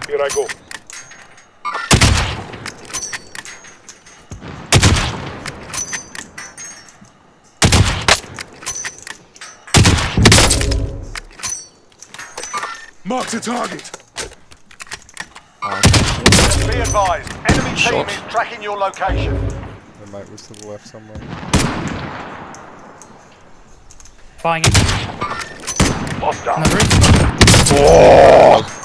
Here I go. Mark the target. Be advised, enemy team is tracking your location. The mate was to the left somewhere. Firing him. Hostile. On the roof. Oh!